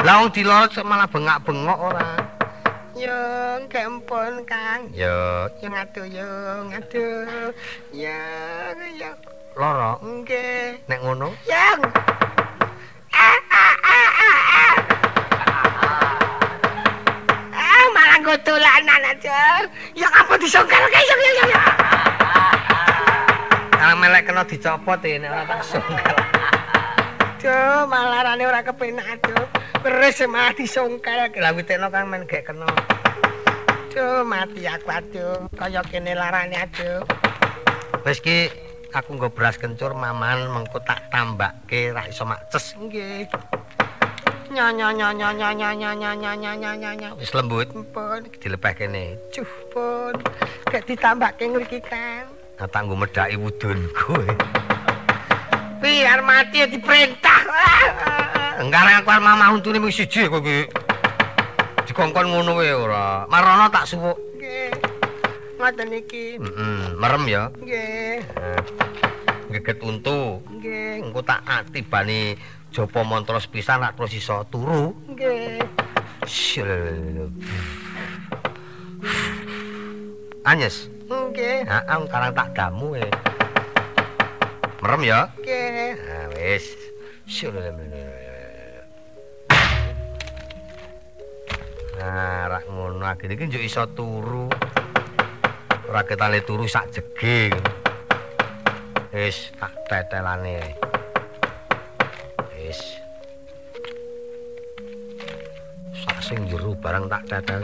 Lah wong dilorot malah bengak-bengok ora. Yo, kempun Kang. Yo ngadu yo, ngadu. Ya, ya. Loro? Nggih. Nek ngono? Yang. Malah nggo dolanan aja. Ya apa disongkelke ya. Kalau melek kena dicopot nek ora tak songkel. Duh, malah rane ora kepenak aduh. Beres malah disongkel. Lah witekno Kang men gek kena. Duh, mati aku aduh. Kaya kene larane aduh. Wis ki aku nggo beras kencur maman mengko tak tambake ra iso maces. Nggih. Nya. Wis lembut pun dilepeh kene. Cuh pun. Gek ditambake ngriki Kang. Nah, tak nggo medhaki wudunku. Biar mati diperintah. Engkareng aku arep mamah untune mung siji kok iki. Dikongkon ngono wae ora. Marono tak suwuk. Nggih. Ngoten iki. Merem ya. Nggih. Geget untu. Nggih. Engko tak atibani japa mantra sepisan nak terus iso turu. Nggih. Anyes. Nggih. Heeh, karang tak damu e. Merem ya? Nggih. Nah, wis. Nah, rak ngono akhire iki njuk iso turu. Ora ketane turu sak jege. Wis tak tetelane. Wis. Sak sing jero barang tak teteli.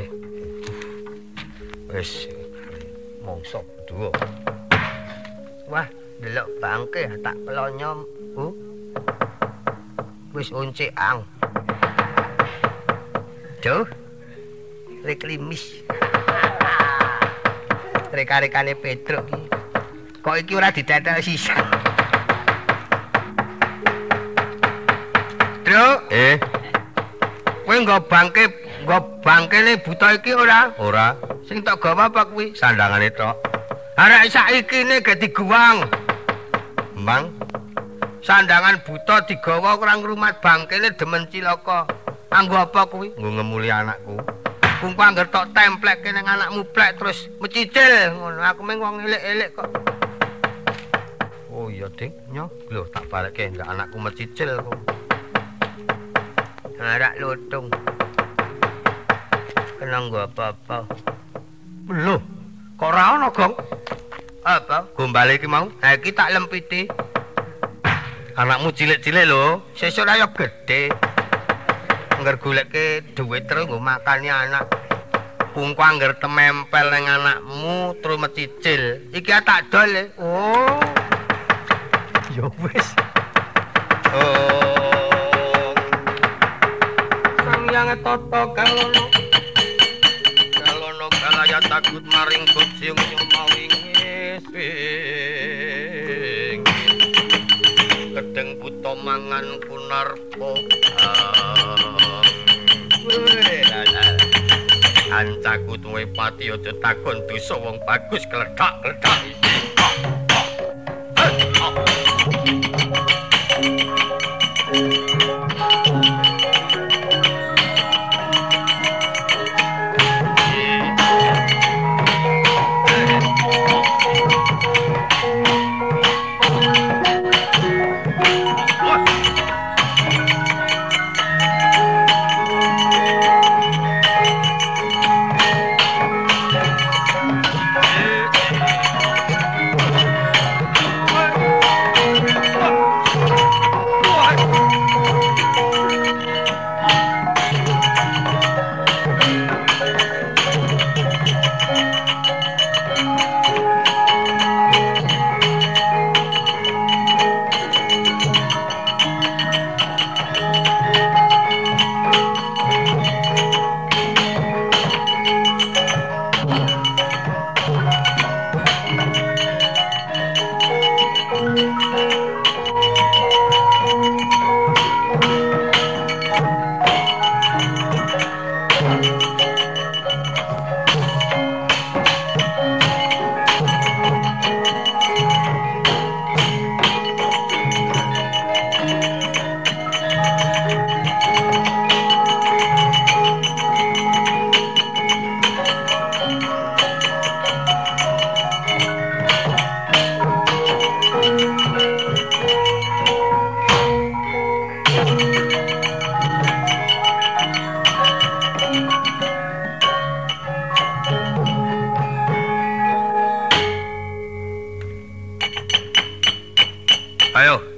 Wis mongso duwo. Wah, delok bangke tak pelonyom. Wis oncekang. Duh. Rek limis. Rek-rekane Pedro iki. Kok iki ora ditetel sisa. Dro, kowe nggo bangkene buta iki ora? Ora. Sing tak gawa apa kuwi? Sandangane tok. Arek saiki ne ge diguwang. Mang. Sandangan buta digawa ora ngrumat bangkene demen cilaka. Anggo apa kuwi? Nggo ngemuli anakku. Kungku angger tok templekke ning anakmu plek terus mecicil ngono. Aku mung wong elek-elek kok. Oh iya, Dik. Nyo, lho tak balekke ndak anakku mecicil kok. Arak lutung. Kena nggo apa-apa. Lho, kok ora ana, Gong? Apa? Gombale iki mau? Ha iki tak lempiti. Anakmu cilik-cilik lho, sesuk ayo gedhe. Angger goleke dhuwit terus nggo makani anak. Kungku angger temempel ning anakmu terus mecicil. Iki tak dol. Oh. Ya wis. Oh. Sang tata kalono. Kalono kalaya takut maring bojong nyomawingis. Kedeng buta mangan kunarpa. Ancaku tuwe pati aja takon dosa wong bagus kledak-kledak iki.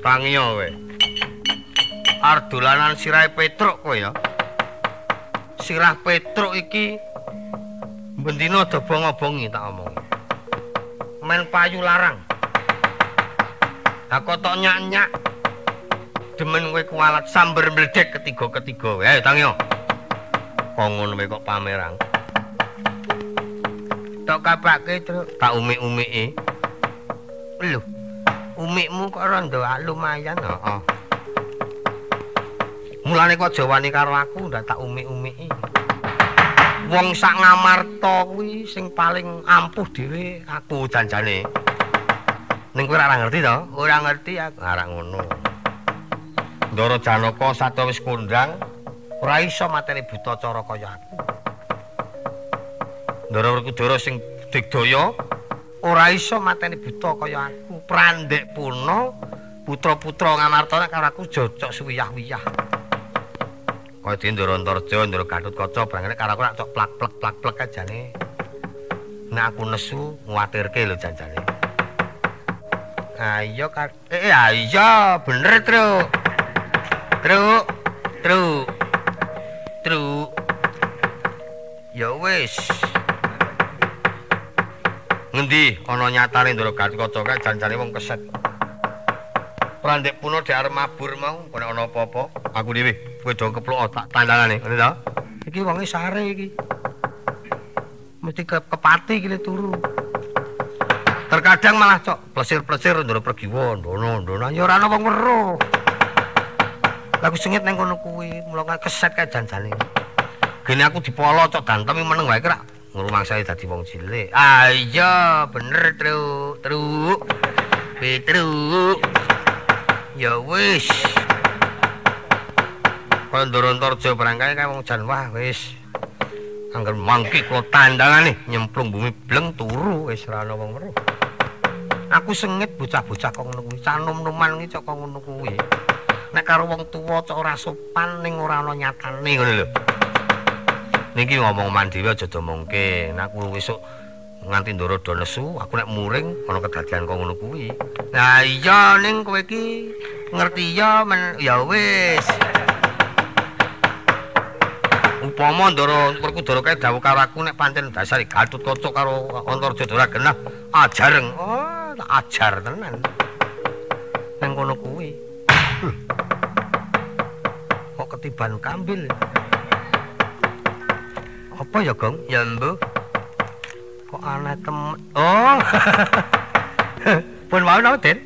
Tangiyo kowe. Arep dolanan sirahe Petruk kowe ya. Sirah Petruk iki bendina aja bong-bongi tak omong. Men payu larang. Aku tok nyak-nyak. Demen kowe kualat samber mledek ketiga-ketiga. Ayo Tangiyo. Kok ngono kok pamerang. Tok kapake terus tak umik-umiki. Lho. Umikmu kok rondo lumayan, heeh. Mulane kok jawani karo aku ndak tak umik-umiki. Wong sak Ngamarta kuwi sing paling ampuh dhewe aku janjane. Ning kowe ora ngerti to? Ora ngerti aku ora ngono. Ndara Janaka sadya wis kondang, ora iso mateni buta cara kaya aku. Ndara Werkudara sing digdaya ora iso mateni buta kaya aku. Prandek Puna putra-putra Ngamarta nek karo aku jocok suwiyah-wiyah. Kaya dene Ndara Antarja, Ndara Gatotkaca brangene karo aku rak cok plak-plek ajane. Nek aku nesu nguwatirke lho janjane. Ayo ayo bener Truk. Truk. Ya wis. Ngendi ana nyatane Ndara Gatotkaca kae janjane wong keset. Prandek Puna dhek arep mabur mau, kok nek ana apa-apa, aku dhewe kowe do keplok tak tandangane, ngene to? Iki wonge sare iki. Mesti kepati iki turu. Terkadang malah cok plesir-plesir ndoro pergiwa, ndono ya ora ana wong weruh. Lah aku sengit nang kono kuwi, mula keset kae janjane. Gene aku dipolo cok dantemi meneng wae kira ngrumangsane dadi wong cilik. Ayo bener Truk. Petruk. Ya wis. Kalau Ndara Antarja barangkali kae wong jan wah wis. Angger mangki kula tandangane nyemplung bumi bleng turu wis ora ana wong weruh. Aku sengit bocah-bocah kok ngono kuwi, canom-noman iki cok ngono kuwi. Nek karo wong tuwa cok ora sopan ning ora ana nyatane ngono lho. Niki ngomong mandhewe aja domongke. Nek aku wis nganti Ndara do nesu, aku nek muring ana kedadian kok ngono kuwi. Lah iya ning kowe iki ngerti ya ya wis. Upama Ndara Werkudara kae dawuh karo aku nek pancen dasar Gatotkaca karo Antarja ora genah ajareng. Oh, tak ajar tenan. Nang kono kuwi. Kok ketiban kambil. Apa ya, Gong? Ya, Mbah. Kok aneh temen. Oh. Pun mau napa, Den?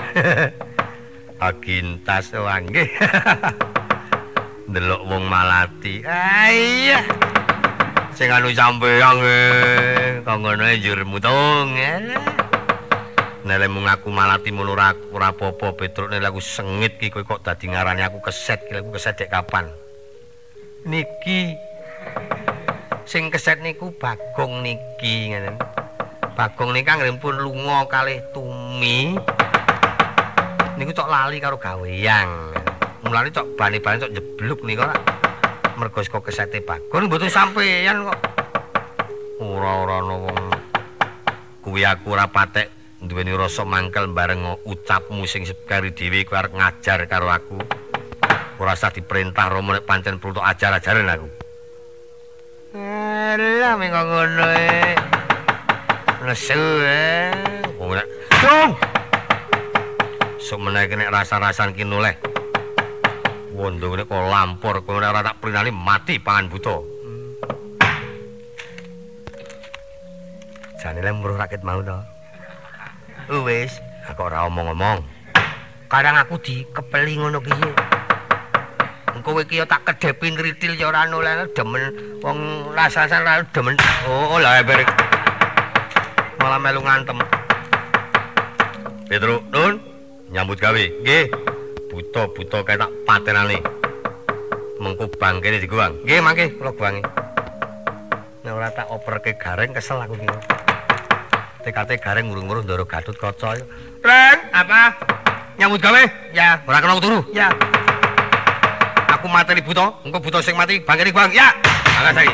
Agintas wanggih. Ndelok wong malati. Iya. Sing anu sampeyan kok ngono njur mutung. Nek mung aku malati ngono ora apa-apa Petruk nek aku sengit ki kowe kok dadi ngarani aku keset ki aku keset dek kapan. Niki sing keset niku Bagong niki ngene. Bagong niki anggrenipun lunga kalih Tumi. Niku cok lali karo gaweang. Mulane cok bane-bane cok jebluk niku ora. Mergo saka kesete Bagong mboten sampeyan kok. Ora ana wong kuwi aku ora patek duweni rasa mangkel bareng ucapmu sing sekari dhewe kowe arep ngajar karo aku. Ora usah diperintah Rama nek pancen perlu ajar-ajaran aku. Alah ming ngono e. Nesu e. Wong nek sok menawa nek rasa-rasan ki noleh. Wondo nek kok lampur kowe ora tak prinani mati pangan buta. Jane le muruh rakyat mau to. Wis, aku ora omong-omong. Kadang aku dikepeli ngono ki. Engko kowe ki tak kedhepi nritil ya ora noleh demen wong rasasan ora demen. Oh, lah bar. Malah melu ngantem. Petruk, Nun, nyambut gawe. Nggih. Buta-buta kae tak patenane. Mengko bangkene diguang. Nggih, mangke kula guangi. Nek ora tak operke gareng kesel aku ki. Tekate gareng ngurung-ngurung Ndara Gatotkaca. Ren, apa? Nyambut gawe? Ya, ora kena turu. Ya. Aku mateni buta, engko buta sing mati bangkene Bang. Ya. Mangga saiki.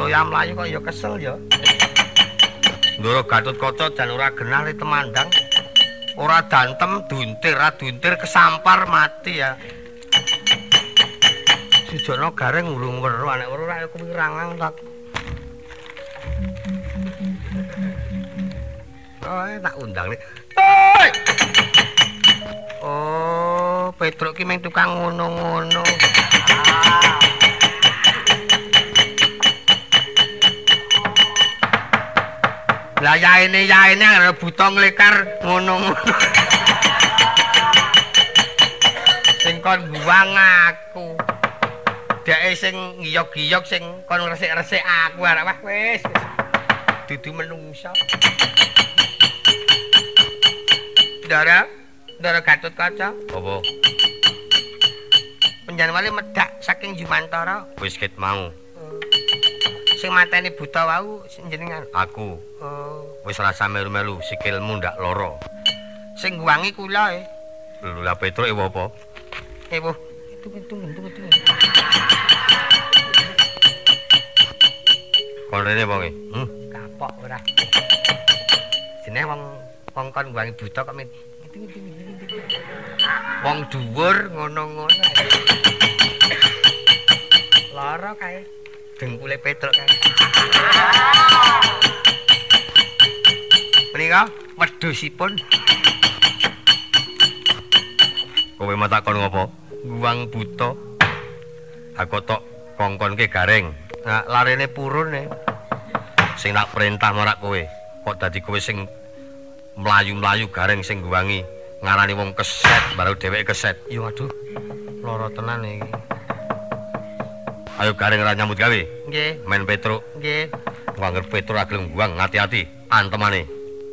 mlayu kok ya kesel ya. Ndara Gatotkaca jan ora genah li temandang. Ora dantem duntir kesampar mati ya. Sujono gareng ngulung weruh anek weruh ra kuwi rangang tak. Oh, tak undang nih. Oh, Petruk ki meng tukang ngono-ngono. Lah yaene arep buta nglekar ngono-ngono. Sing kon buang aku. Deke sing ngiyok-giyok sing kon resik-resik aku arek wah wis. Dudu menungsa. Ndara Gatotkaca. Apa? Panjenengan medak saking Jumantara. Wis ket mau. Sing mateni buta wau jenengan. Aku. Wis rasa melu-melu sikilmu ndak lara. Sing ngwangi kula e. Lho la Petruk ewo apa? Ewo. Hitung. Kon rene wong e. Kapok ora. Jenenge wong kon ngwangi buta kok wong dhuwur ngono-ngono. Lara kae. Dengkule Petruk kae. Menika wedhusipun. Kowe matakon ngopo? Guwang buta. Aku tok kongkonke gareng. Nah, larene purun e. Sing tak perintah marak kowe. Kok dadi kowe sing mlayu-mlayu gareng sing guwangi ngarani wong keset baru dheweke keset. Yo aduh. Lara tenan iki. Ayo gareng ra nyambut gawe. Nggih. Men Petruk. Nggih. Wangger Petruk ra gelem guwang, hati-hati antemane.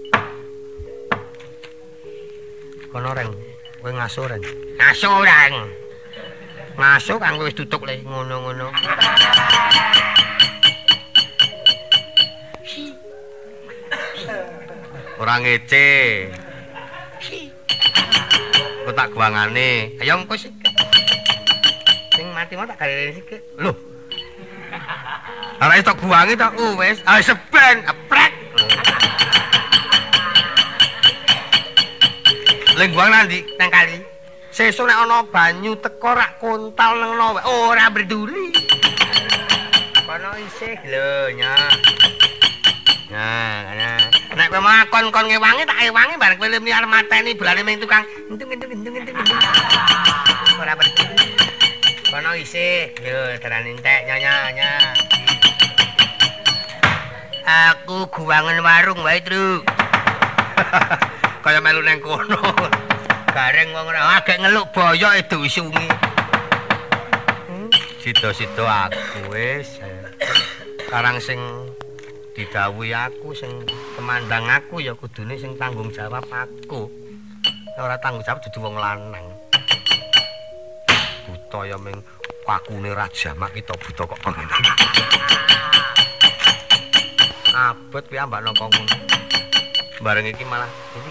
Kono reng, kowe ngaso reng. Ngaso reng. Ngaso kang wis tutuk le ngono-ngono. Ora ngece. Kok tak guwangane. Ayo engko sik. Sing mati mau tak gawe sik. Lho. Ora iso guwangi to wis. Ah seben, prek. Leng guwang nanti nang kali. Sesuk nek ana banyu teko rak kontal nang no ora berduli. Kono isih lho nya. Nah. Nek kowe makon kon ngewangi tak ewangi bareng kowe liar mateni bolane ming tukang entung. Ora berduli. Kono isih lho terane entek nya. Aku guwangen warung wae, Tru. Kaya melu nang kono. Gareng wong ora agek ngeluk boyok e dusungi. Sida-sida aku wis. Karang sing didhawuhi aku sing kemandang aku ya kudune sing tanggung jawab aku. Ora tanggung jawab dudu wong lanang. Buta ya ming pakune raja mak kita buta kok ngene. Abot kuwi ambak napa ngono. Bareng iki malah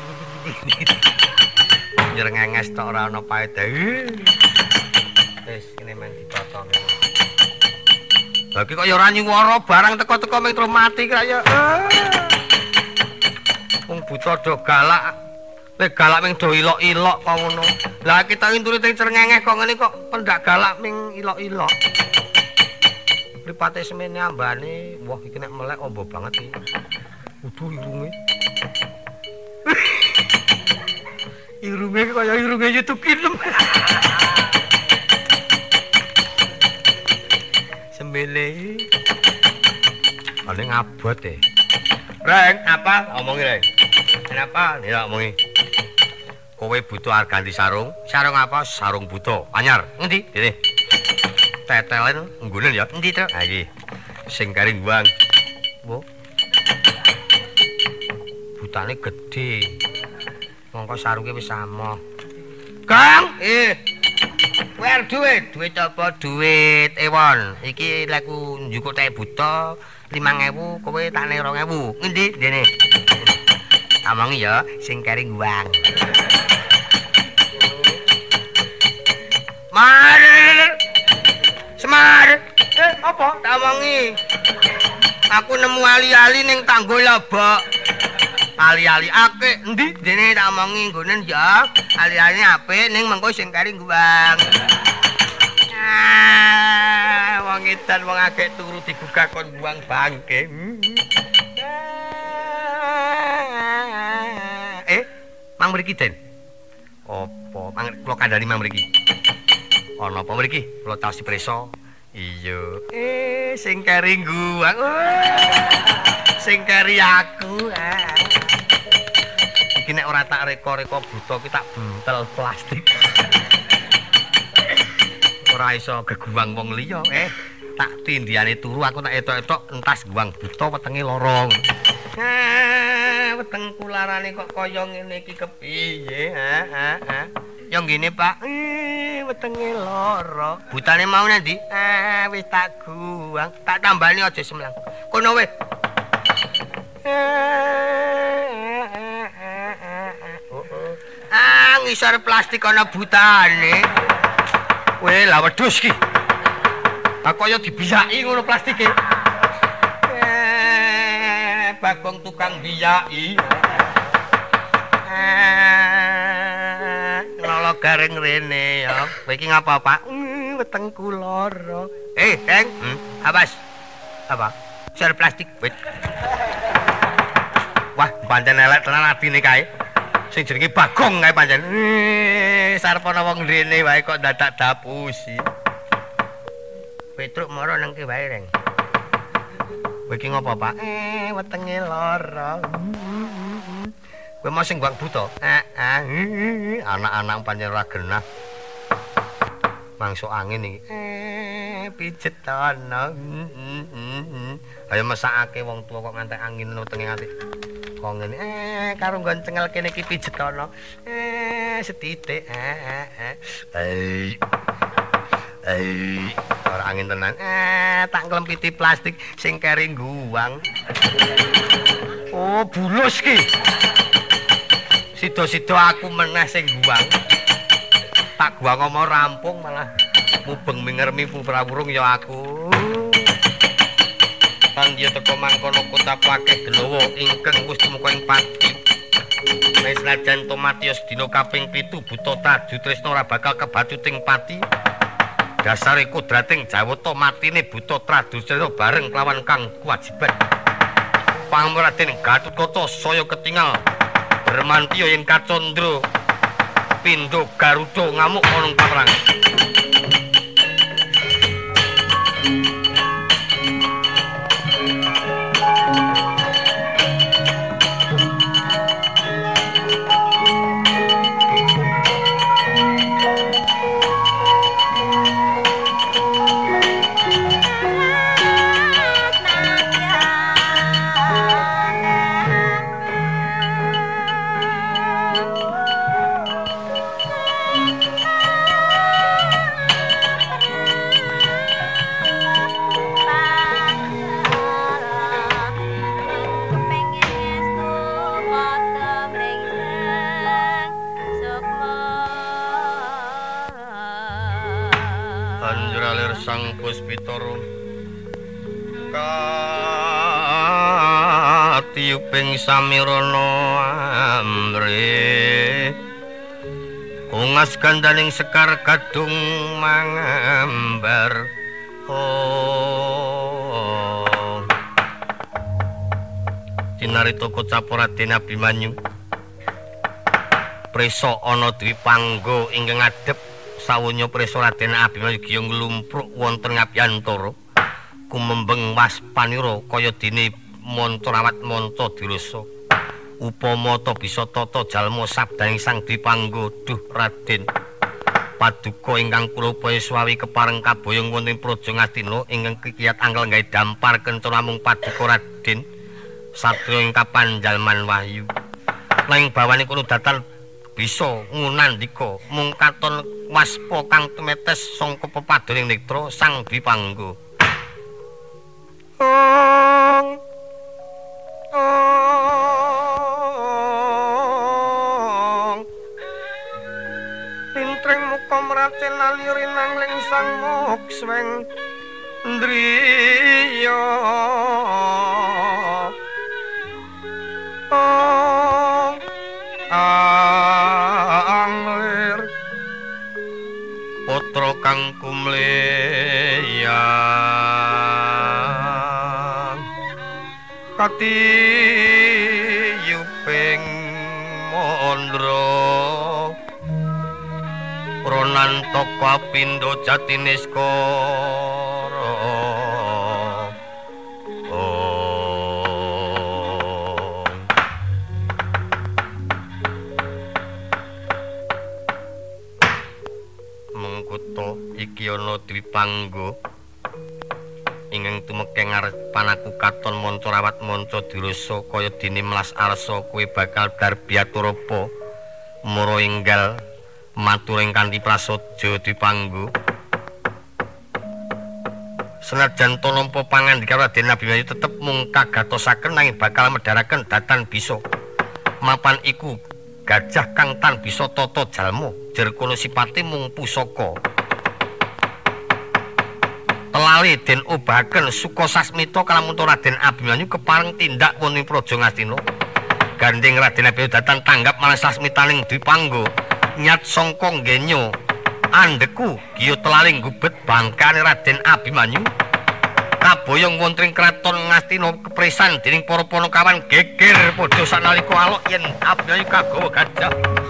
nyengenges tok ora ana paedahe. Wis kene men ditotone. Lagi kok ya ora nyuwara barang teko-teko ming terus mati kaya. Wong buta do galak. Lek galak ming do ilok-ilok kok ngono. Lah kita inturite cengengeh kok ngene kok pendak galak ming ilok-ilok. Mripate semene ambane, wah iki nek melek ombo banget iki. Kudu irunge. Irunge kaya irunge YouTube film. Semele. Ane ngabot e. Reng, apa? Omongi, Reng. Kenapa? Ya omongi. Kowe butuh ganti sarung. Sarung apa? Sarung buta. Anyar. Ngendi? Dene. Tetelen nggunen ya. Endi, Tru? Ha iki. Sing garing buang. Wo. Butane gedhe. Mongko sarunge wis sama. Kang, kowe arep duit apa duit ewon? Iki laku njukuk teh buta 5.000, kowe takne 2.000. Ngendi? Dene. Amongi ya sing garing buang. Semar. Apa? Tak omongi. Aku nemu ali-ali ning Tanggo Lobok. Ali-ali akeh endi dene tak omongi nggonen ya. Ali-ali apik ning mengko sing kari guwang. Wong edan wong akeh turu digugah kon guwang bangke. Mang mriki Den. Apa? Mang kula kandhani mang mriki. Ana apa mriki? Kula taosi preso. Iya. Sing kari guwang. Sing kari aku. Iki nek ora tak reka-reka buta ki tak buntel plastik. Ora iso geguwang wong liya. Tak tindiane turu aku tak etok-etok entas guwang buta wetenge lara. Wetengku larane kok kaya ngene iki kepiye? Ya ngene, Pak. Wetenge lara. Butane mau nanti? Wis tak guwang. Tak tambani aja semlang. Kono wis. Ngisor plastik ana butane. Weh, lah wedhus ki. Kaya dibiyaki ngono plastike. Bagong tukang biyaki. Lolo garing rene ya. Kowe iki ngapa, Pak? Wetengku lara. Deng. Awas. Apa? Sor plastik. Wit. Wah, pancen elek tenan adine kae. Sing jenenge Bagong kae pancen. Sarpana wong rene wae kok dadak dapusi. Petruk mara nang ki wae, Reng. Kowe iki ngopo, Pak? Wetenge lara. Kowe mau sing guwang buta? Anak-anak pancen ora genah. Mangsa angin iki. Pijet ana. Ayo mesakake wong tuwa kok ngantek angin wetenge nganti kok ngene. Karo nggon cengel kene iki pijet ana. Setitik. Ora angin tenan. Tak nglempiti plastik sing keri guwang. Oh, bulus ki. Sida-sida aku meneh sing guwang. Tak guwang mau rampung malah mubeng mingermi puprawurung ya aku. Lan ya teko mangkono kotaku akeh delowo ingkang wis tumeka ing pati. Wis senajan Tomatius dina kaping 7 buta Tradu Tresna ora bakal kebacut ing pati. Dasare kodrating Jawata matine buta Tradu Tresna bareng kelawan kang kewajiban. Panguraden Gatotkaca saya ketingal bermantiya yen Kacandra pindho Garuda ngamuk ana ing paperang. Sang Puspitara katiyuping samirana amrih ungas gandaning sekar gadung mangambar tinarita kocap Raden Abimanyu prisa ana Dwipangga ingkang adhep sawunya prisa Raden Abimanyu giya nglumpruk wonten ngabiyantara kumembeng waspanira kaya dene manca rawat manca dirasa upama ta bisa tata jalma sabdaning Sang Dwipangga duh Raden paduka ingkang kula upaya swawi kepareng kaboyong wonten Praja Ngastina ingkang kikiyat angkel gawe dampar kencana namung paduka Raden satriya ing kapanjalman wahyu nanging bawane kulo datal bisa ngunandika mung katon waspa kang tumetes sangka pepadoning netra Sang Dwipangga. Lintreng muka meraten alirin nang sang moksweng ndriya kumleyang kati yuping mondro ronan toko pindo jatiniskara mengkuto iki ana Dwipangga ingkang tumekeng ngarepan aku katon manca rawat manca dirasa kaya dene melas arsa kowe bakal darbiaturapa mara enggal maturing kanthi prasaja Dwipangga senajan to nampa pangandika Raden Abimanyu tetep mung kagatosaken nanging bakal medharaken datan bisa mapan iku gajah kang tan bisa tata jalma jer kono sipate mung pusaka telali den obahaken Sukasasmita kalamun Raden Abimanyu kepareng tindak wonten Praja Ngastina gandeng Raden Abimanyu datan tanggap marang sasmitaning Dwipangga nyat sangka nggenyo andeku giya telaling gubet bangkane Raden Abimanyu kaboyong wonten kraton Ngastina kepresan dening para Panakawan geger padha sanalika alok yen Abimanyu kagawa gajah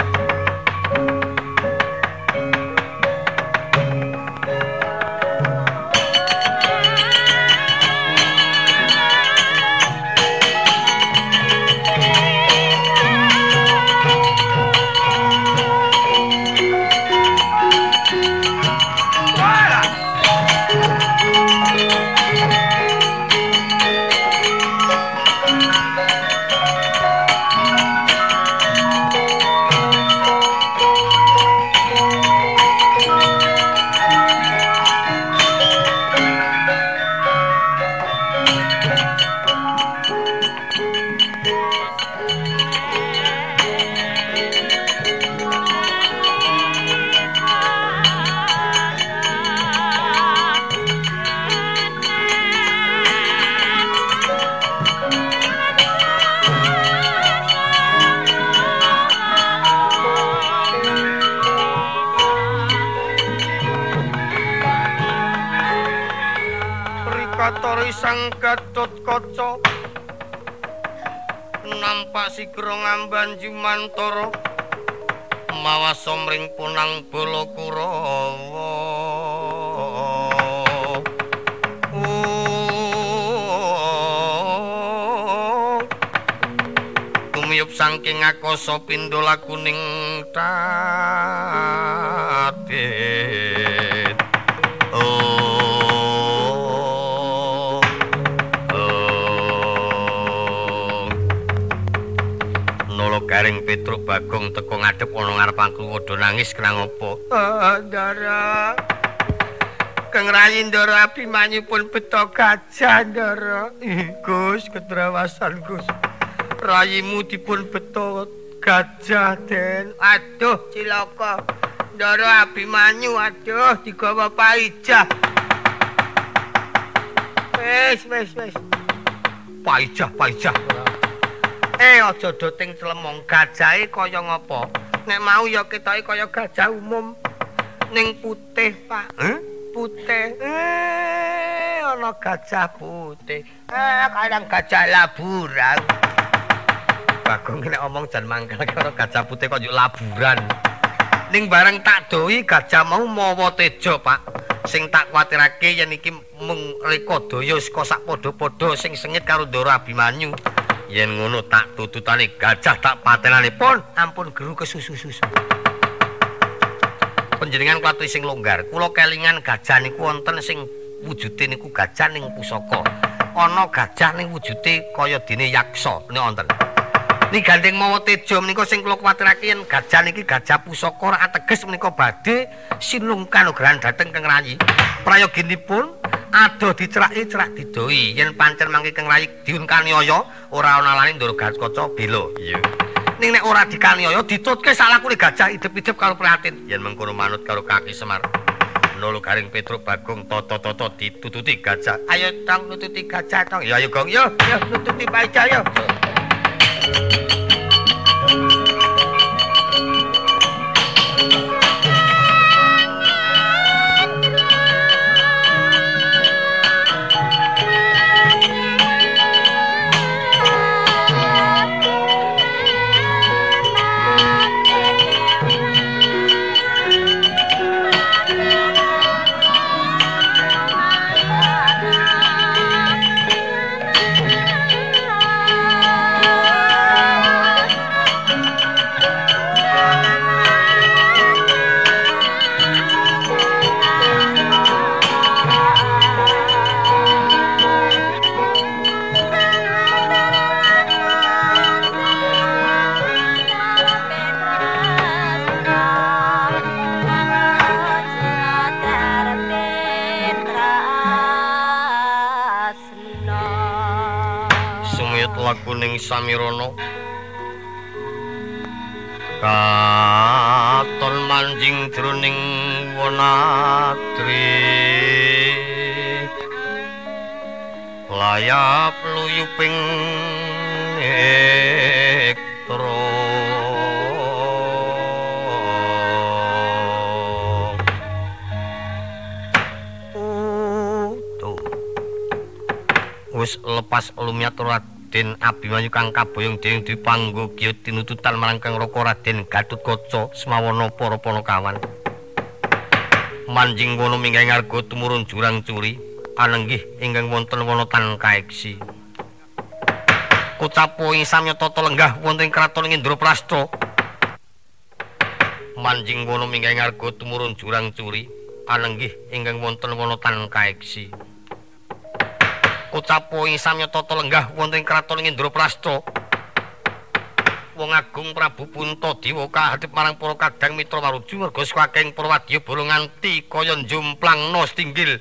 Sang Gatotkaca nampak sigra ngambanju mantara mawas somring punang Balakurawa tumiyup saking akasa pindha lakuning Raden Garing Petruk Bagong teko ngadhep ana ngarep aku padha nangis kenang apa? Ndara. Kang Rayi Ndara Abimanyu pun beto gajah Ndara. Gus ketrawasan Gus. Rayimu dipun beto gajah Den. Aduh cilaka. Ndara Abimanyu aduh digawa paijah. Wis. Paijah. Aja doting celemong gajahe kaya ngapa? Nek mau ya ketoke kaya gajah umum ning putih, Pak. Putih. Ana gajah putih. Kadang gajah laburan. Bagong nek omong jan mangkel karo gajah putih kok yo laburan. Ning bareng tak doi gajah mau mawa teja, Pak. Sing tak kuwatirake yen iki mung reka daya saka sak padha-padha sing sengit karo Ndara Abimanyu. Yen ngono tak tututane gajah tak patenane pun ampun geru kesusu-susu. Panjenengan klatu sing longgar, kula kelingan gajah niku wonten sing wujude niku gajah ning pusaka. Ana gajah ning wujude kaya dene yaksa nek wonten. Ni gandeng mawa teja menika sing kula kuwatirake yen gajah niki gajah pusaka ora ateges menika badhe sinung kanugrahan dhateng Kang Rayi. Prayoginipun adoh diceraki cerak didoi yen pancen mangke Kang Rayi diun kaniaya ora ana lani Ndara Gatotkaca bela. Iya. Ning nek ora dikaniaya ditutke salakune gajah idep-idep karo prihatin. Yen mengkono manut karo Kaki Semar. Nolo Garing Petruk Bagong toto-toto ditututi gajah. Ayo tong nututi gajah tong. Ya ayo Gong yo nututi paijah yo. lakuning Samirana katon manjing jroning wanadri layap luyuping nektara wis lepas lumiat Raden Abimanyu kang kaboyong dening Dewi Panggogya tinututan marang Kang Raka Raden Gatotkaca semawana para Panakawan manjing wana minggah ngarga tumurun jurang curi anenggih ingkang wonten wana tan kaeksi kucapo ing samyata lenggah wonten kraton Indraprastha manjing wana minggah ngarga tumurun jurang curi anenggih ingkang wonten wana tan kaeksi ucapo ing samyata lenggah wonten kraton Indraprastha wong agung Prabu Puntadewa kahadhep marang para kadang mitra maruju merga saking para wadya bala nganti kaya njumplangna stinggil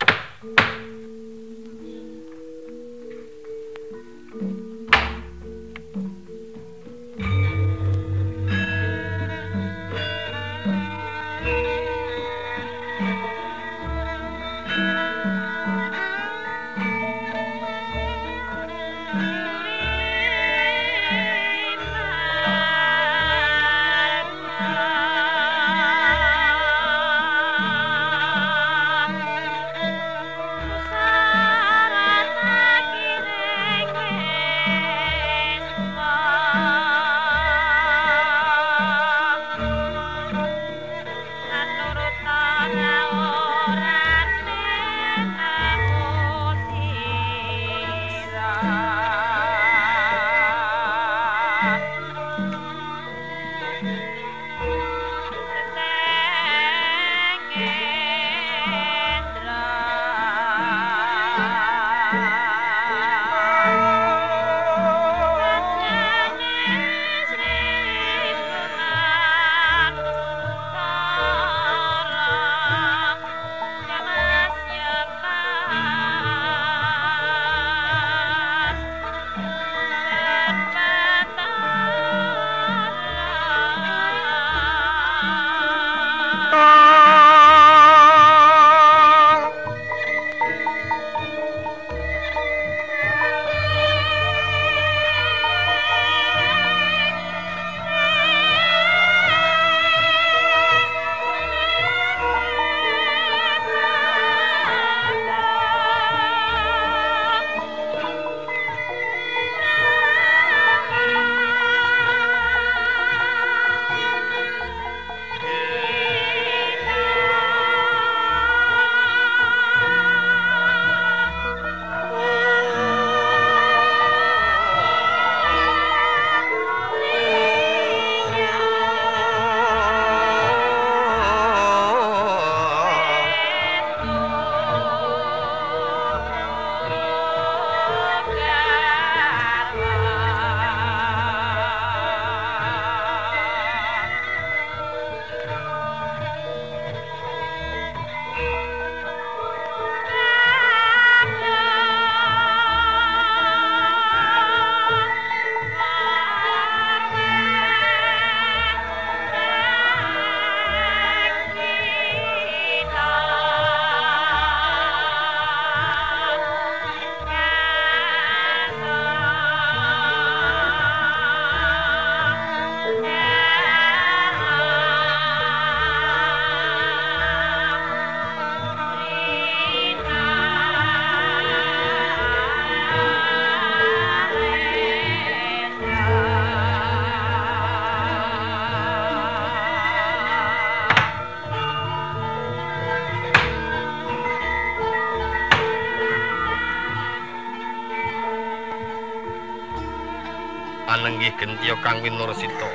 anenggih gentya kang winursita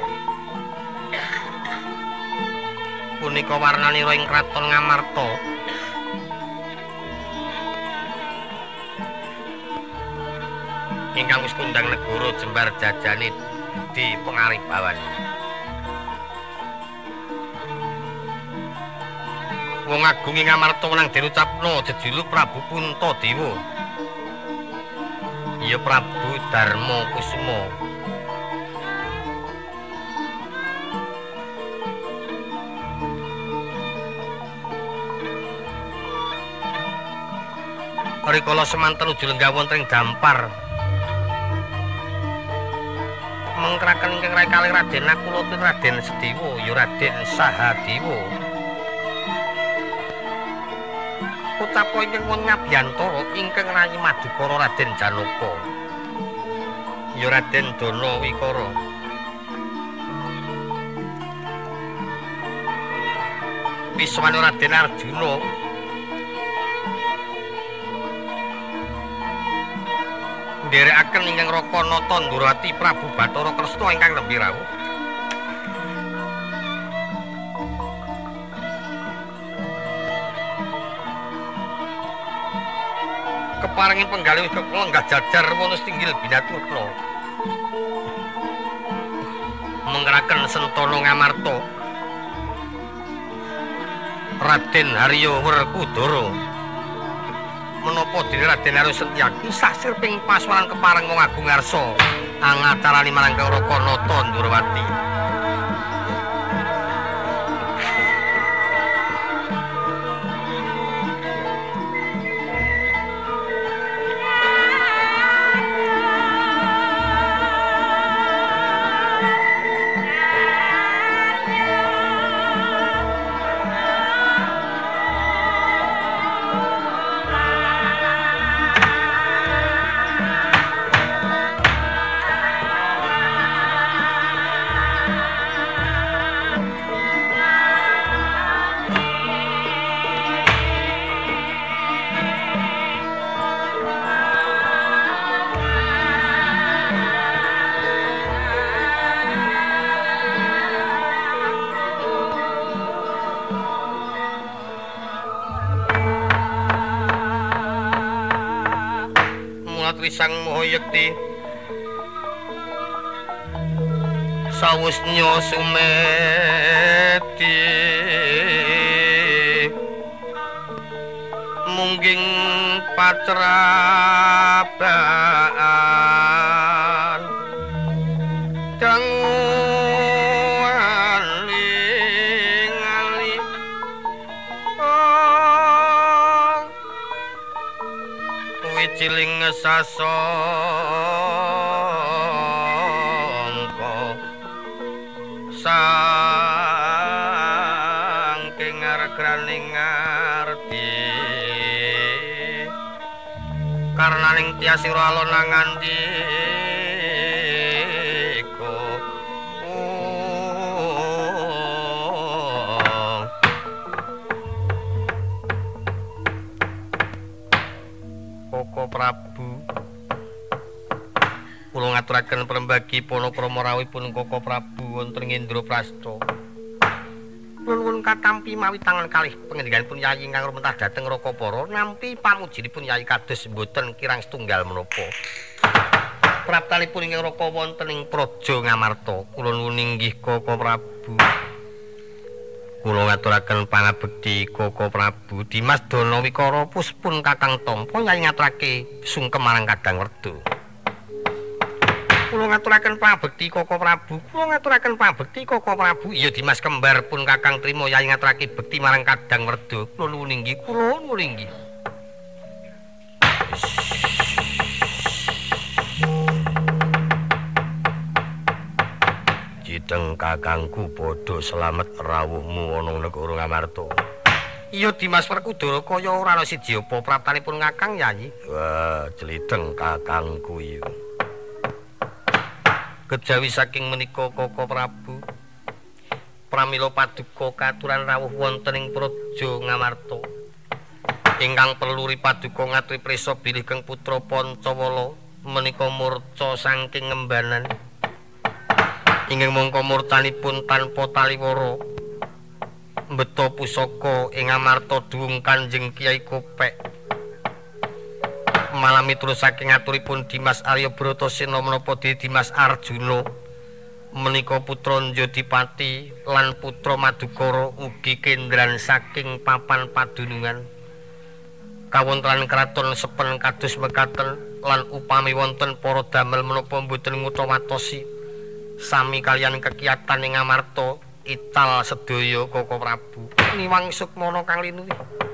punika warnanira ing kraton Ngamarta ingkang wis kundang negara jembar jajane di pengaribawan wong agung ing Ngamarta nang dirucapna jejuluk Prabu Puntadewa ya Prabu Darma Kusuma. Rikala semanten nuju lenggah wonten ing dampar. Mengkraken ingkang rai kalih Raden Nakula Raden Sedewa ya Raden Sahadewa. Ucapa ingkang wonten ngabiyantara ingkang rayi Madukara Raden Janaka ya Raden Danawikara. Wiswana Raden Arjuna nderekaken ingkang Rakanata Ndrawati Prabu Bathara Kresna ingkang nembe rawuh. Keparengin penggalih lenggah jajar wonten Stinggil Binaturna. Menggeraken Sentana Ngamarta. Raden Harya Werkudara. Menapa dene Raden Harya Setyaki sasir ping paswaran kepareng wong agung ngarsa angacarani marang Rakanata Ndrawati. Sang Mahayekti sawusnya sumedi mungging pacrabaan dangu ali wijiling sasangka saking argraning ngarti karnaning tiasira alona ngandika Koko Prabu kula ngaturaken prembagi panakrama rawuhipun Koko Prabu wonten ing Indraprastha. Nuwun katampi mawi tangan kalih pangendikanipun Yayi ingkang rumentah dhateng Rakapara nampi pamujinipun Yayi kados mboten kirang setunggal menapa. Praptanipun ingkang Raka wonten ing Praja Ngamarta. Kula nuwun inggih Koko Prabu. Kula ngaturaken pangabekti Koko Prabu. Dimas Danawikara puspun Kakang Tampa Yayi ngaturake sungkem marang Kadang Werda. Kula ngaturaken pangabekti Koko Prabu. Kula ngaturaken pangabekti Koko Prabu. Iya Dimas kembar pun Kakang Trima Yayi ngaturake bekti marang Kadang Werda. Kula nuwun inggih, kula nuwun inggih. Jideng kakangku padha slamet rawuhmu ana negara Ngamarta. Iya Dimas Werkudara kaya ora ana siji apa praptanipun Kakang Yayi. Wah, jlideng kakangku iya. Kejawi saking menika Koko Prabu. Pramila paduka katuran rawuh wonten ing Praja Ngamarta. Ingkang perlu paduka ngaturi prisa bilih Kang Putra Pancawala menika murca saking ngembanan. Inggih mongko murtanipun tanpa taliwara mbeta pusaka ing Amarta duwung Kanjeng Kyai Kopek. Malami terus saking aturipun Dimas Arya Bratasena menapa Dimas Arjuna menika putra Njodipati lan putra Madukara ugi kendran saking papan padunungan. kawontenan kraton sepen kados mekaten lan upami wonten para damel menapa mboten ngutawatosi sami kalian kekiyatan ing Amarta ical sedaya Koko Prabu niwang sukmana kang linuwih.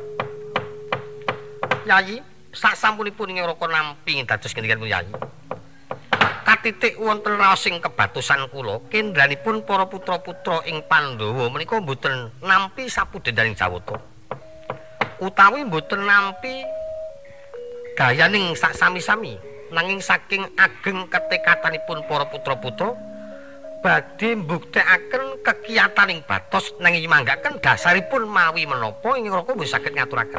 Yayi sasampunipun ing Raka nampi dados ngendikanipun Yayi katitik wonten raos ing kebatusan kula kendranipun para putra-putra ing Pandhawa menika mboten nampi sapudendaning Jawata utawi mboten nampi gayaning sak sami-sami nanging saking ageng ketekatanipun para putra-putra badhe mbuktekaken kekiyataning batos nanging manggaken dasaripun mawi menapa ing Raka wis saged ngaturaken.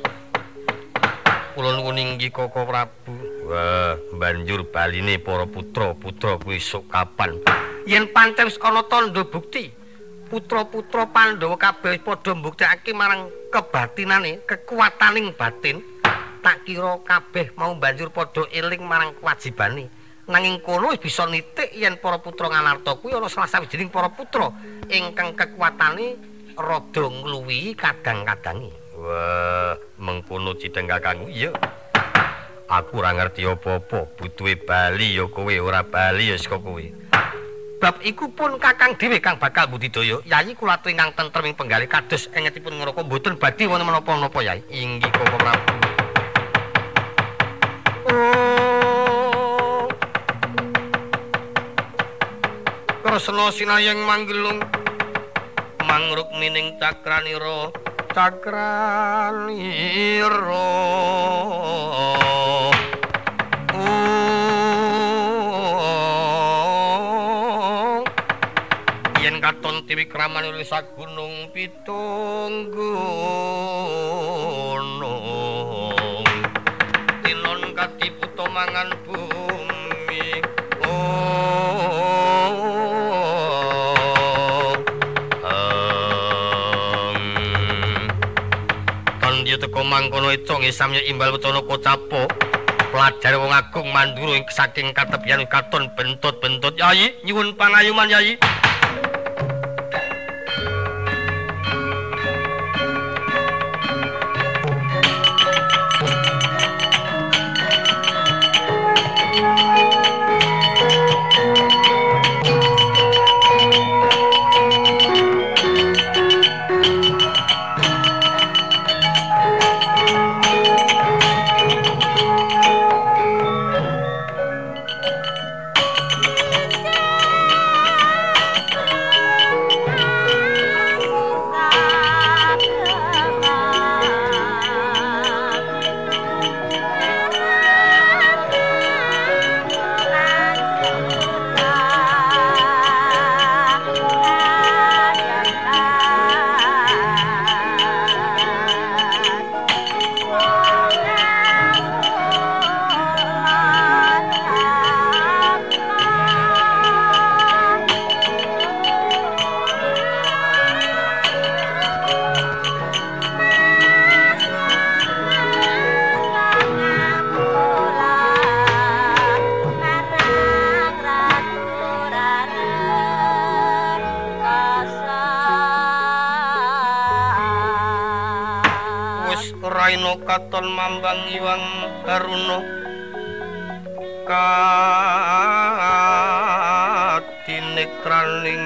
Kula nuwun inggih Koko Prabu. Wah, banjur baline para putra-putra kuwi sok kapan yen pancen ana tandha bukti putra-putra Pandhawa kabeh padha mbuktekake marang kebatinane, kekuataning batin, tak kira kabeh mau banjur padha eling marang kewajibane. Nanging kono wis bisa nitik yen para putra Nganarta kuwi ana salah sawijining para putra ingkang kekuatane rada ngluwihi kadang-kadange. Wah, mengkono cideng kakangku. Iya. Aku ora ngerti apa-apa, butuhe bali ya kowe, ora bali ya saka kowe. Bab iku pun kakang dhewe kang bakal budidaya. Yayi kula aturi ingkang tentrem ing penggalih kados engetipun ngraka mboten badhe wonten menapa-menapa Yayi. Inggih Koko Prabu. Oh. Krasna sinayeng manggelung mangruk mining cakranira cakranira. Katon tiwi kraman oleh sagunung pitung gunung tinon katiputo mangan bumi tandiyo teko mangkono eco ngesamnya imbal wetono kocapo pelajar wong agung manduro saking katepian katon bentut-bentut. Yayi nyuwun pangayuman Yayi. Raina katon mambang iwang Haruna katinekraning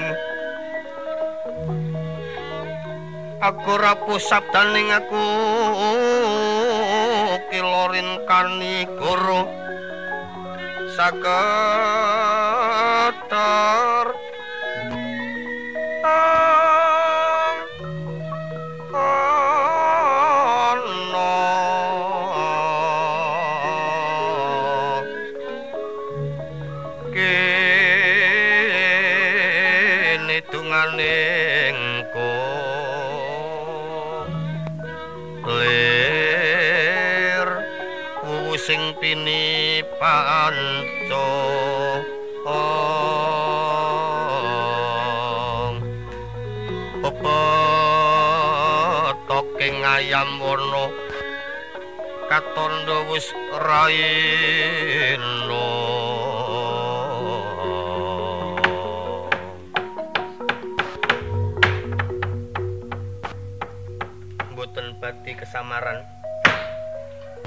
aku rapuh sabdaning aku kilorin kanigara saketar sing pini panco toking ayam wono katondo wis raino mboten badhe kesamaran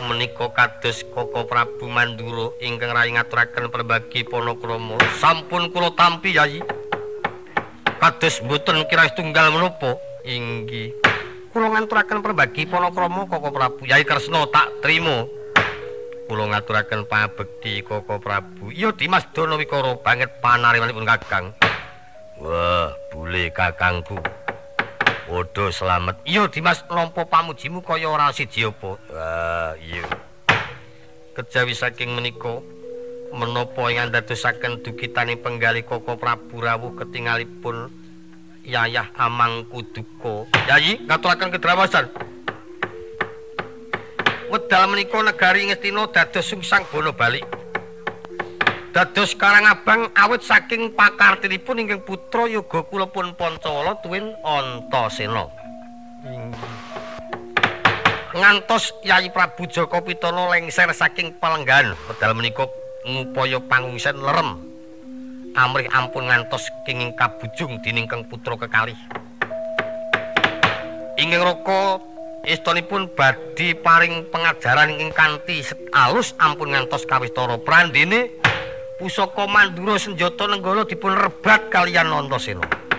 menika kados Koko Prabu Mandura ingkang rayi ngaturaken perbagi panakrama sampun kula tampi Yayi. Kados mboten kirang setunggal menapa inggih. Kula ngaturaken perbagi panakrama Koko Prabu Yayi Kresna tak trima. Kula ngaturaken pabekti Koko Prabu. Iya Dimas Danawikara banget panarimanipun Kakang. Wah, bule kakangku. Waduh slamet. Iya Dimas nampa pamujimu kaya ora siji apa. Wah, iya. Kejawi saking menika menapa ingkang dadosaken dukitaning penggalih Koko Prabu rawuh ketingalipun Yayah Amangkuduka. Yayi ngaturaken kedrawasan. Wedal menika negari Ngastina dados sungsang bono balik. Dados Karangabang awit saking pakartinipun ingkang putra yoga kula pun Pancawala tuwin Antasena. Ngantos Yayi Prabu Jaka Pitana lengser saking palenggahan wedal menika ngupaya pangungsen lerem. Amrih ampun ngantos kenging kabujung dening kang putra kekalih. Ingkang raka istanipun badhe paring pengajaran ingkang kanthi alus ampun ngantos kawistara prandene pusaka Mandura senjata nenggala dipun rebat kaliyan Antasena.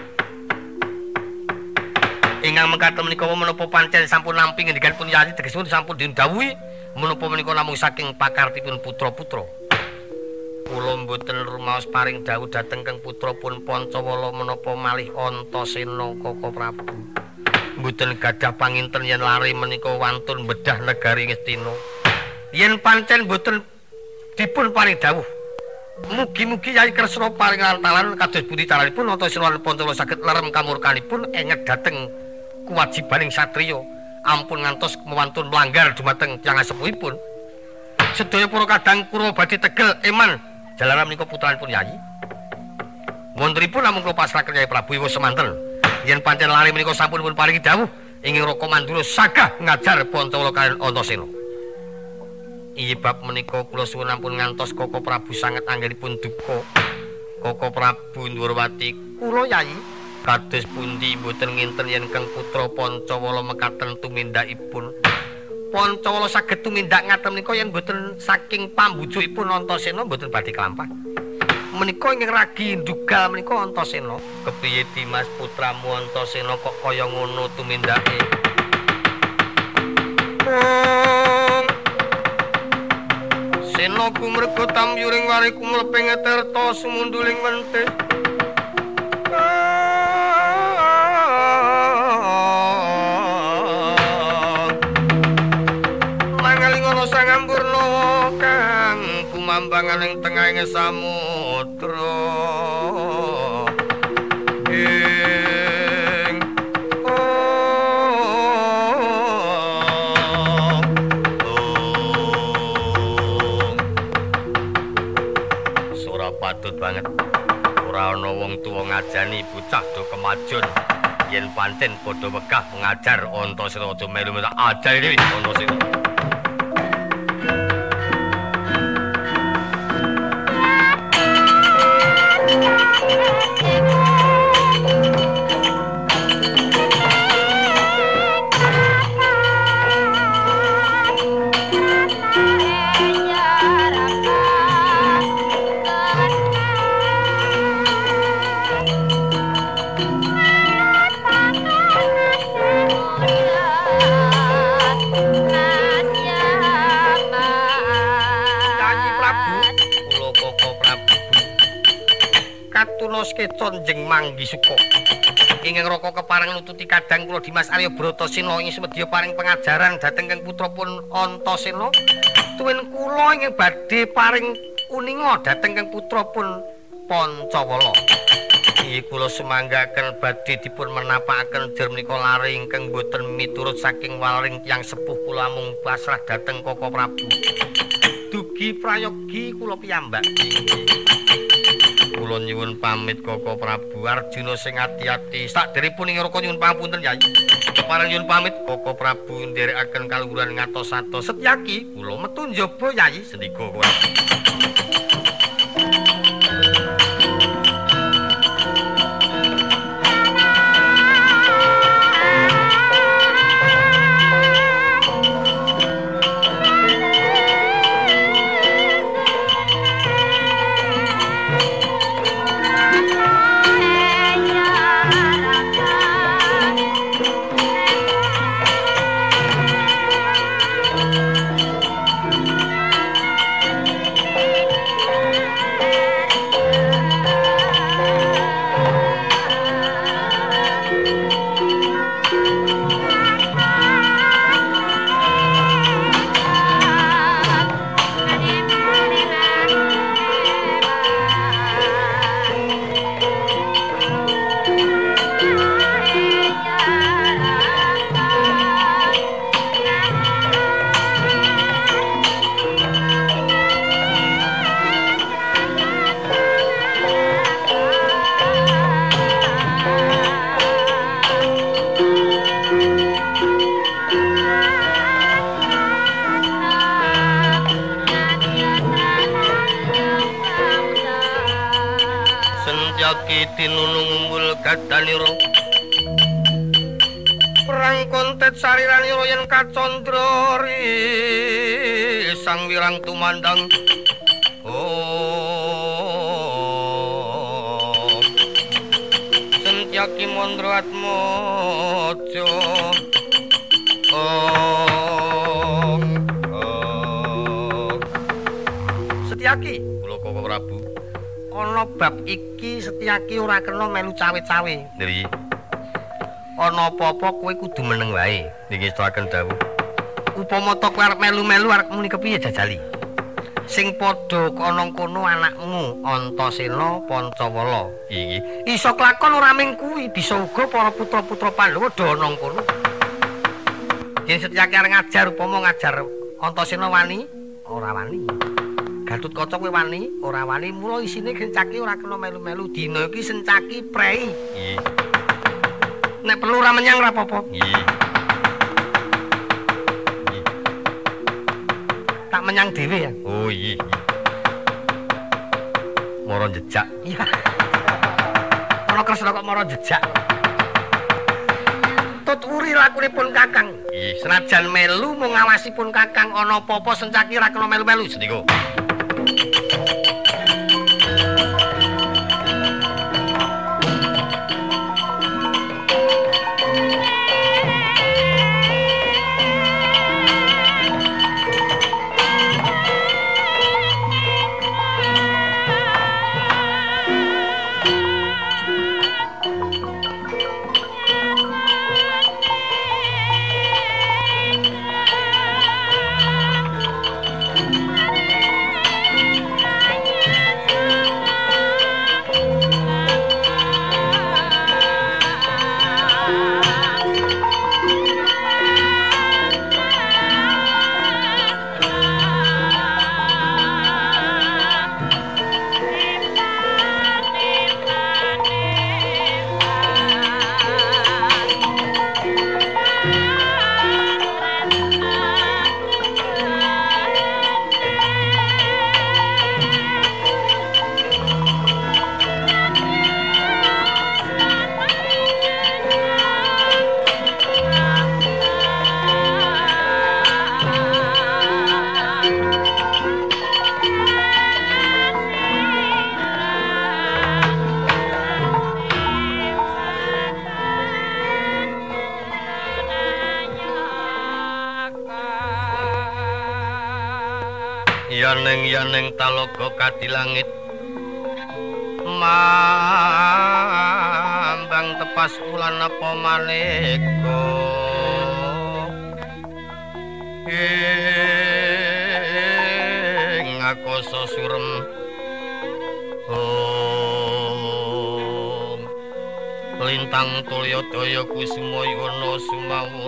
Ingkang mekaten menika menapa pancen sampun nampi ngendikanipun Yayi tegesipun sampun dindhawuhi menapa menika namung saking pakartipun putra-putra. Kula mboten rumaos paring dawuh dhateng kang putrapun Pancawala menapa malih Antasena Koko Prabu. Mboten gadah panginten yen lare menika wantun bedah negari Ngastina. Yen pancen mboten dipun paring dawuh mugi-mugi Yayi Kresna paring lantaran kados pundi caranipun Antasena lan Pancawala saged lerem kamurkanipun enget dhateng kewajibaning satriya ampun ngantos mewantun melanggar dumateng tiyang sepuhipun. Sedaya para kadang kula badhe tegel eman jalaran menika putranipun Yayi. Wontenipun namung kula pasrahaken Yayi Prabu Iwa semanten yen pancen lare menika sampun pun paringi dawuh ingkang Raka Mandura sagah ngajar Pancawala kaliyan Antasena. Iya bab menika kula suwun ampun ngantos Koko Prabu sanget anggenipun duka. Koko Prabu Ndrawati kula Yayi kados pundi mboten nginten yen kang putra Pancawala mekaten tumindakipun. Pancawala saged tumindak ngaten menika yen mboten saking pambujukipun Antasena mboten badhe kelampah. Menika ingkang ragi ndugal menika Antasena. Kepriye Dimas putramu Antasena kok kaya ngono tumindake? Sena kumrega tamyuring wari kumleping tirta sumunduling wente. Mangaling ana sangampurna kang kumambangan ing tengahing samudra. Patut banget ora ana wong tuwa ngajani bocah do kemajon yen pancen padha wegah ngajar Antasena aja melu ajar dhewe Antasena. Conjeng manggi suka ingkang Raka kepareng nututi kadang kula Dimas Arya Bratasena ing semedya paring pengajaran dhateng kang putrapun Antasena tuwin kula ingkang badhe paring uninga dhateng kang putrapun Pancawala. Iki kula sumanggaken badhe dipun menapakaken jer menika lare ingkang boten miturut saking waling tiyang sepuh kula mung pasrah dhateng Koko Prabu. Dugi prayogi kula piyambak. Kula nyuwun pamit Koko Prabu Arjuna sing ati-ati. Sakderepun ing Raka nyuwun pangapunten Yayi. Kepareng nyuwun pamit Koko Prabu nderekaken kaluhuran ngatos-atos. Setyaki kula metu njaba Yayi sendika kowe. Setyaki tinulung umbul gadanira perang kontet sariranira yen kacandra sang wirang tumandang Setyaki mandra atmaja Setyaki kula Koko Prabu ana bab iki Setyaki ora kena melu cawe-cawe nggih ana apa-apa kowe kudu meneng wae niki stakaken dawuh upama to kowe arep melu-melu arep muni kepiye jajali sing padha ana kono anakmu Antasena Pancawala iki iso kelakon ora mung kuwi bisa uga para putra-putra Pandhawa do ana kono yen Setyaki arep ngajar upama ngajar Antasena wani ora wani Gatotkaca kowe wani ora wani mula isine Setyaki ora kena melu-melu dina iki Setyaki prei nggih nek perlu ora menyang ora apa-apa nggih tak menyang dhewe ya oh iya mara jejak iya ana kresna kok mara jejak tuturi lakunipun Kakang senajan melu mung ngawasipun Kakang ana apa-apa Setyaki ora kena melu-melu Sendika Yaneng talaga kadilangit mambang tepas wulan apa maneka ing akasa surem lintang tulya daya kusuma yana sumawur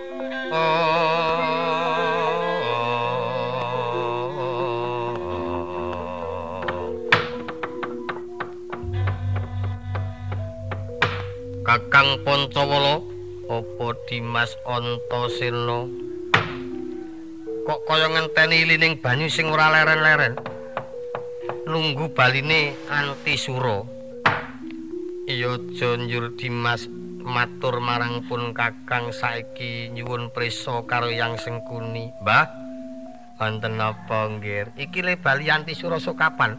Kakang Pancawala apa Dimas Antasena kok kaya ngenteni lining banyu sing ora leren-leren nunggu baline Antisura iya aja njur Dimas matur marang pun Kakang saiki nyuwun prisa karo Yang Sengkuni Mbah wonten napa nggih iki le bali Antisura sok kapan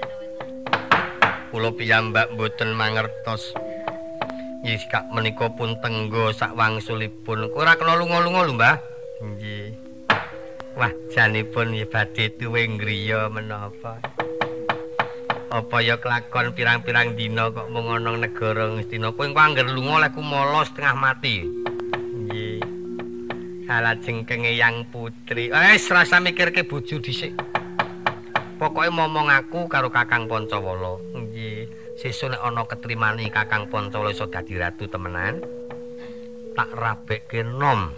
kula piyambak mboten mangertos Kak menika pun tenggo sak wangsulipun. Ora kena lunga-lunga lho, Mbah. Nggih. Wah, janipun ya badhe tuwe ngriya menapa. Apa ya kelakon pirang-pirang dina kok mung ana negara Ngastina. Kowe engko angger lunga lek kumala setengah mati. Nggih. Salajeng kengeyang putri. Wis rasa mikirke bojo dhisik. Pokoke momong aku karo Kakang Pancawala. Nggih. Sesuk nek ana ketrimani Kakang Pancawala iso dadi ratu temenan, tak rabekke nom.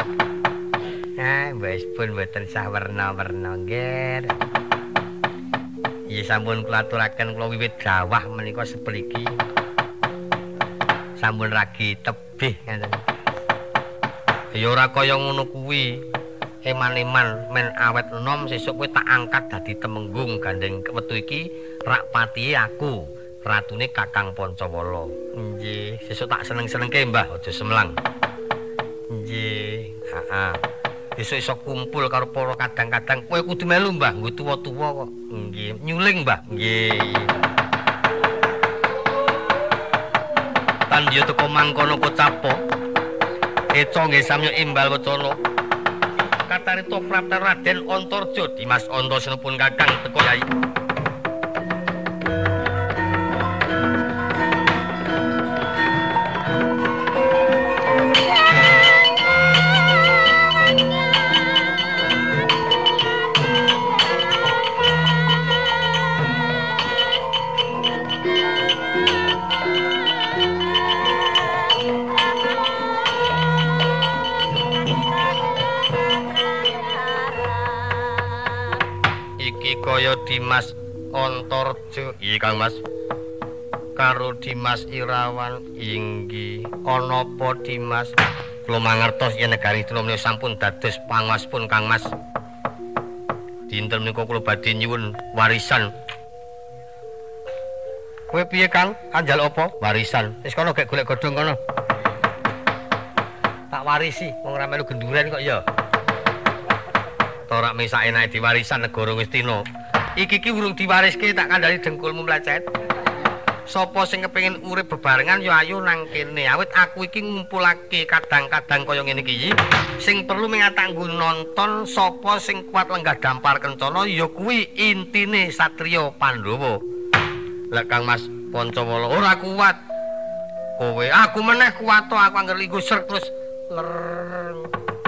Wis pun mboten sah werna-werna nggih. Ya sampun kula aturaken kula wiwit dawah menika sepriki. Sampun ragi tebih ngeten. Ya ora kaya ngono kuwi. Eman-eman men awet nom sesuk kowe tak angkat dadi temenggung gandeng wetu iki rak patihe aku. ratune Kakang Pancawala. Nggih, sesuk tak seneng-senengke, Mbah, aja semlang. Nggih, heeh. Besok iso kumpul karo para kadang-kadang. Kowe kudu melu, Mbah, nggo tuwa-tuwa kok. Nggih, nyuling, Mbah. Nggih. Tandiya teko mangkono Kocapo. Eca nggih samya imbal wacana. Katarita Prapta Raden Antarja Dimas Antasena pun Kakang teko Yai. Kaya Dimas Antarja iki Kang Mas karo Dimas Irawan inggih ana apa Dimas kula mangertos yen negari kula menika sampun dados panguwaspun Kang Mas dinten menika kula badhe nyuwun warisan kowe piye Kang anjal apa warisan wis kono gek golek godhong kono tak warisi wong ora melu genduren kok ya ora mesak enake diwarisan negara Ngastina. Iki urung diwariske tak kandhani dengkulmu mlecet. Sapa sing kepengin urip bebarengan ya ayo nang kene. Awit aku iki ngumpulake kadang-kadang kaya ngene iki. Sing perlu mung tak nggo nonton sapa sing kuat lenggah dampar kencana ya kuwi intine satriya Pandhawa. Lah Kang Mas Pancawala ora kuat. Kowe aku meneh kuat to aku angger linggo ser terus ler.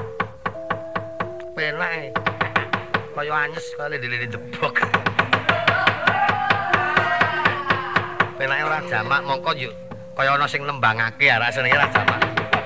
Penake. Kaya anyes kaya lili jebok. Penake ora jamak mongko yo kaya ana sing nembangake arek senenge ora jamak.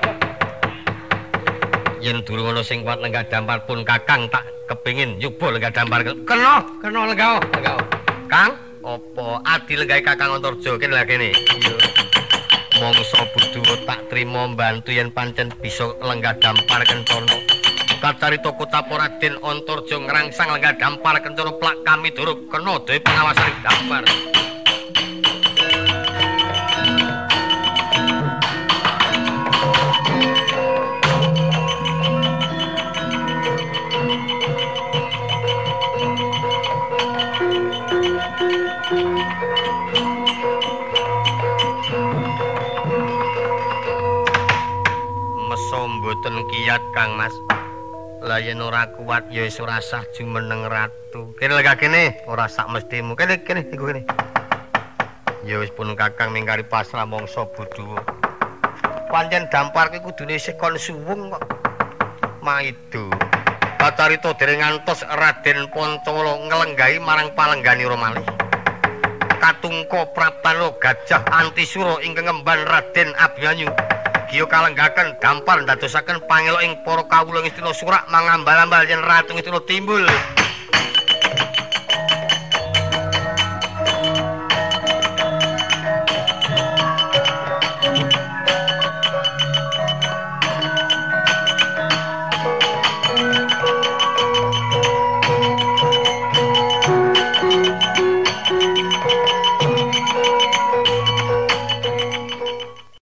Yen durung ana sing kuat lenggah dampar pun Kakang tak kepengin nyoba lenggah dampar. Kena lenggah. Kang, apa adi lenggahe Kakang Antarja kene lha kene. Iya. Mongso Buduwa tak trima mbantu yen pancen bisa lenggah dampar kencana. Kacarita Kocapo Raden Antarja ngrangsang lenggah dampar kencana plak kami duruk kena dhewe pengawasan dampar. Meso mboten kiyat Kang Mas. Lah yen ora kuat ya wis ora sah jumeneng ratu. Kene lek kene ora sak mestimu. Kene iku kene. Ya wis pun Kakang mingkari pasrah mangsa Buduwa. Pancen dampar ki kudune isih kon suwung kok. Maido. Kacarita dereng ngantos Raden Pancawala nglenggahi marang palengganira malih. Katungka praptano Gajah Antisura ingkang ngemban Raden Abimanyu. Giya kalenggaken dampar ndadosaken pangelok ing para kawula Ngastina Surak mangambal-ambal yen Ratu Ngastina timbul